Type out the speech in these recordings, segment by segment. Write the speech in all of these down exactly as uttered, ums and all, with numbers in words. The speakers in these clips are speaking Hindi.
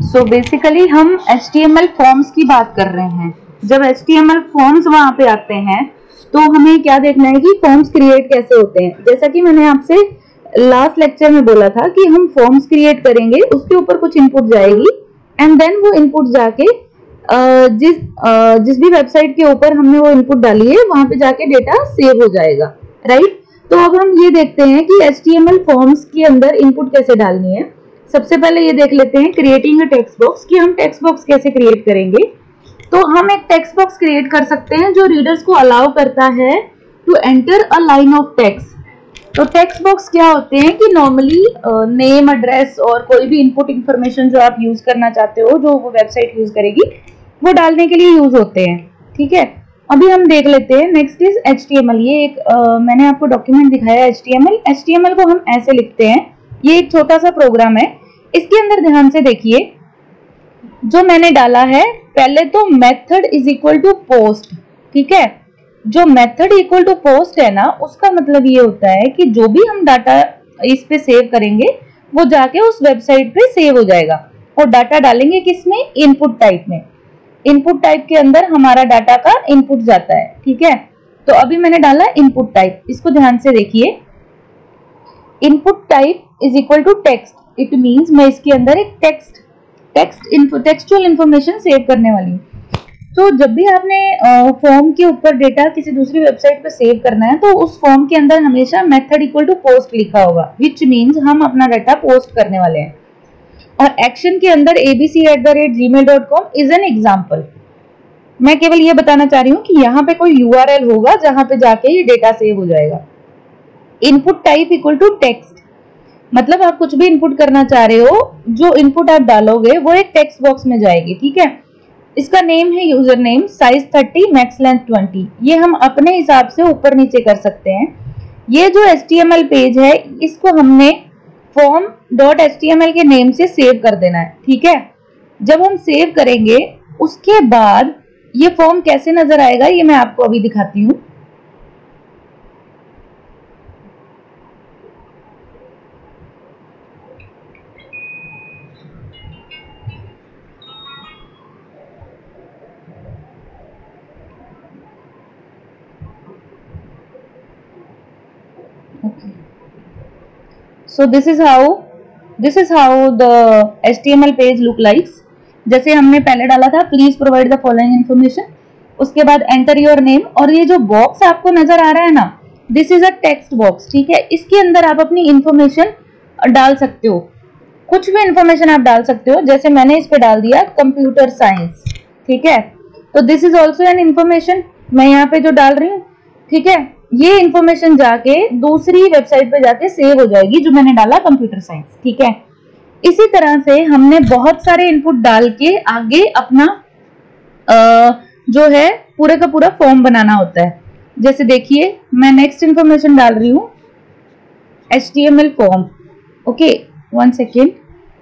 सो बेसिकली हम H T M L forms की बात कर रहे हैं। जब H T M L forms वहां पे आते हैं तो हमें क्या देखना है कि फॉर्म्स क्रिएट कैसे होते हैं। जैसा कि मैंने आपसे लास्ट लेक्चर में बोला था कि हम फॉर्म्स क्रिएट करेंगे, उसके ऊपर कुछ इनपुट जाएगी एंड देन वो इनपुट जाके जिस जिस भी वेबसाइट के ऊपर हमने वो इनपुट डाली है वहां पे जाके डेटा सेव हो जाएगा, राइट। तो अब हम ये देखते हैं कि H T M L forms के अंदर इनपुट कैसे डालनी है। सबसे पहले ये देख लेते हैं क्रिएटिंग अ टेक्स्ट बॉक्स, कि हम टेक्स्ट बॉक्स कैसे क्रिएट करेंगे। तो हम एक टेक्स्ट बॉक्स क्रिएट कर सकते हैं जो रीडर्स को अलाउ करता है to enter a line of text. तो टेक्स्ट बॉक्स क्या होते हैं कि नॉर्मली नेम, एड्रेस और कोई भी इनपुट इंफॉर्मेशन जो आप यूज करना चाहते हो, जो वो वेबसाइट यूज करेगी, वो डालने के लिए यूज होते हैं, ठीक है। अभी हम देख लेते हैं। Next is H T M L. ये एक uh, मैंने आपको डॉक्यूमेंट दिखाया है H T M L. H T M L को हम ऐसे लिखते हैं। ये एक छोटा सा प्रोग्राम है। इसके अंदर ध्यान से देखिए, जो मैंने डाला है पहले तो method is equal to post, ठीक है। जो मेथड इक्वल टू पोस्ट है ना, उसका मतलब ये होता है कि जो भी हम डाटा इस पे सेव करेंगे वो जाके उस वेबसाइट पे सेव हो जाएगा। और डाटा डालेंगे किसमें? इनपुट टाइप में। इनपुट टाइप के अंदर हमारा डाटा का इनपुट जाता है, ठीक है। तो अभी मैंने डाला इनपुट टाइप, इसको ध्यान से देखिए। Input type is equal to text. It means मैं इसके अंदर एक text text info textual information save करने वाली हूँ। तो जब भी आपने फॉर्म के ऊपर डेटा किसी दूसरी वेबसाइट पे सेव करना है तो उस फॉर्म के अंदर हमेशा मेथड इक्वल टू पोस्ट लिखा होगा, विच मीन्स हम अपना डाटा पोस्ट करने वाले हैं। और एक्शन के अंदर ABC at the rate Gmail dot com is an example. मैं केवल ये बताना चाह रही हूँ कि यहाँ पे कोई यू आर एल होगा जहां पे जाके ये डेटा सेव हो जाएगा। Input type equal to text, मतलब आप कुछ भी इनपुट करना चाह रहे हो, जो इनपुट आप डालोगे वो एक टेक्स्ट बॉक्स में जाएगी, ठीक है। इसका नेम है user name, size thirty, max length twenty. ये हम अपने हिसाब से ऊपर नीचे कर सकते हैं। ये जो H T M L page है इसको हमने form dot H T M L के नेम से सेव कर देना है, ठीक है। जब हम सेव करेंगे उसके बाद ये फॉर्म कैसे नजर आएगा ये मैं आपको अभी दिखाती हूँ। Okay. So this is how this is how the H T M L page look likes। जैसे हमने पहले डाला था please provide the following information, उसके बाद एंटर योर नेम। और ये जो बॉक्स आपको नजर आ रहा है ना, this is a text box, ठीक है। इसके अंदर आप अपनी इंफॉर्मेशन डाल सकते हो, कुछ भी इंफॉर्मेशन आप डाल सकते हो। जैसे मैंने इस पे डाल दिया कंप्यूटर साइंस, ठीक है। तो this is also an information मैं यहाँ पे जो डाल रही हूँ, ठीक है। ये इंफॉर्मेशन जाके दूसरी वेबसाइट पे जाके सेव हो जाएगी जो मैंने डाला कंप्यूटर साइंस, ठीक है। इसी तरह से हमने बहुत सारे इनपुट डाल के आगे अपना आ, जो है पूरे का पूरा फॉर्म बनाना होता है। जैसे देखिए मैं नेक्स्ट इंफॉर्मेशन डाल रही हूँ H T M L form. Okay, one second.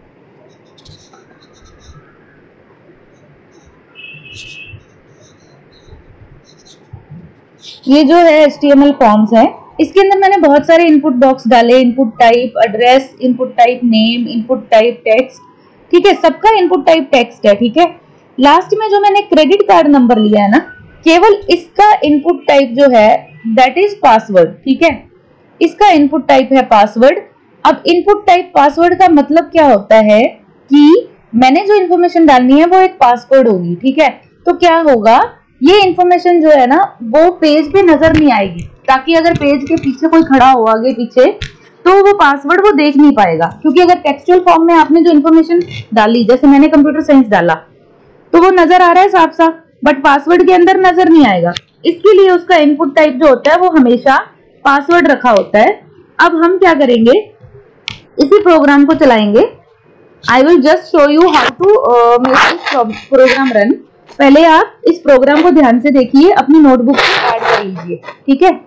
ये जो है H T M L forms है, इसके अंदर मैंने बहुत सारे इनपुट बॉक्स डाले। Input type address, input type name, input type text, ठीक है। सबका इनपुट टाइप टेक्स्ट है, ठीक है। लास्ट में जो मैंने क्रेडिट कार्ड नंबर लिया है ना, केवल इसका इनपुट टाइप जो है दैट इज पासवर्ड, ठीक है। इसका इनपुट टाइप है पासवर्ड। अब इनपुट टाइप पासवर्ड का मतलब क्या होता है कि मैंने जो इन्फॉर्मेशन डालनी है वो एक पासवर्ड होगी, ठीक है। तो क्या होगा, ये इन्फॉर्मेशन जो है ना वो पेज पे नजर नहीं आएगी, ताकि अगर पेज के पीछे कोई खड़ा हो आगे पीछे तो वो पासवर्ड वो देख नहीं पाएगा। क्योंकि अगर टेक्सचुअल फॉर्म में आपने जो इन्फॉर्मेशन डाली, जैसे मैंने कंप्यूटर साइंस डाला, तो वो नजर आ रहा है साफ साफ, बट पासवर्ड के अंदर नजर नहीं आएगा। इसके लिए उसका इनपुट टाइप जो होता है वो हमेशा पासवर्ड रखा होता है। अब हम क्या करेंगे, इसी प्रोग्राम को चलाएंगे। I will just show you how to make this program run. पहले आप इस प्रोग्राम को ध्यान से देखिए, अपनी नोटबुक में ऐड कर लीजिए, ठीक है।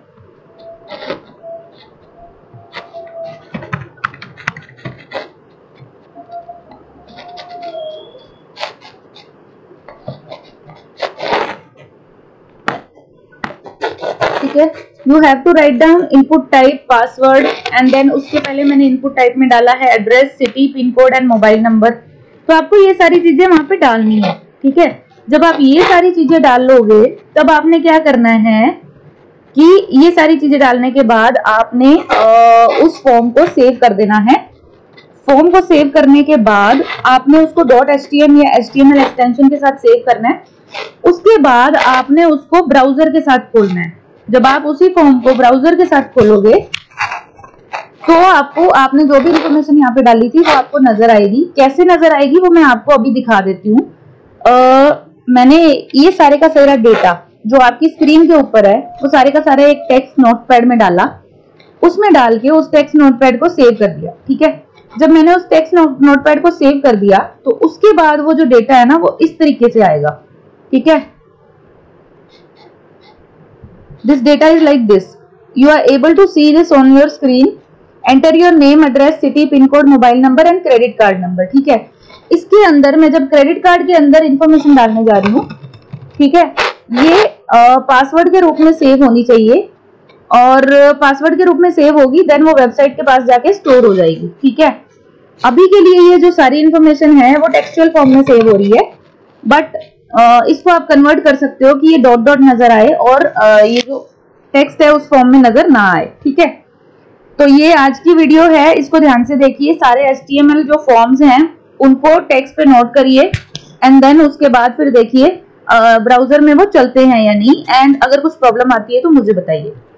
ठीक है, you have to write down input type, password and then उसके पहले मैंने इनपुट टाइप में डाला है address, city, pin code and mobile number. तो आपको ये सारी चीजें वहां पे डालनी है, ठीक है। जब आप ये सारी चीजें डाल लोगे तब आपने क्या करना है कि ये सारी चीजें डालने के बाद आपने आ, उस फॉर्म को सेव कर देना है। फॉर्म को सेव करने के बाद आपने उसको डॉट एच टी एम या H T M L extension के साथ सेव करना है। उसके बाद आपने उसको ब्राउजर के साथ खोलना है। जब आप उसी फॉर्म को ब्राउजर के साथ खोलोगे तो आपको आपने जो भी इंफॉर्मेशन यहाँ पे डाली थी वो आपको नजर आएगी। कैसे नजर आएगी वो मैं आपको अभी दिखा देती हूँ। मैंने ये सारे का सारा डेटा जो आपकी स्क्रीन के ऊपर है वो सारे का सारा एक टेक्स्ट नोटपैड में डाला, उसमें डाल के उस टेक्स्ट नोटपैड को सेव कर दिया, ठीक है। जब मैंने उस टेक्स्ट नोटपैड को सेव कर दिया तो उसके बाद वो जो डेटा है ना वो इस तरीके से आएगा, ठीक है। This data is like this, you are able to see this on your screen, enter your name, address, city, pin code, mobile number and credit card number, ठीक है। इसके अंदर मैं जब क्रेडिट कार्ड के अंदर इंफॉर्मेशन डालने जा रही हूँ, ठीक है, ये पासवर्ड के रूप में सेव होनी चाहिए और पासवर्ड के रूप में सेव होगी देन वो वेबसाइट के पास जाके स्टोर हो जाएगी, ठीक है। अभी के लिए ये जो सारी इंफॉर्मेशन है वो टेक्सचुअल फॉर्म में सेव हो रही है, बट इसको आप कन्वर्ट कर सकते हो कि ये डॉट डॉट नजर आए और ये जो टेक्स्ट है उस फॉर्म में नजर ना आए, ठीक है। तो ये आज की वीडियो है, इसको ध्यान से देखिए। सारे एच टी एम एल जो फॉर्म्स हैं उनको टेक्स्ट पे नोट करिए एंड देन उसके बाद फिर देखिए ब्राउजर में वो चलते हैं या नहीं, एंड अगर कुछ प्रॉब्लम आती है तो मुझे बताइए।